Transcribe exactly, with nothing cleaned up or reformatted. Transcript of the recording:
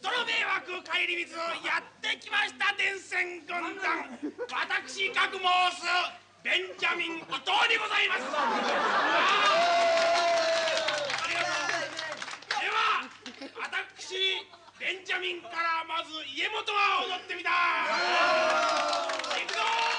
人の迷惑帰り水やってきました伝染軍団、私かく申すベンジャミン伊藤でございます。ありがとう。では私ベンジャミンからまず家元は踊ってみた。いくぞー。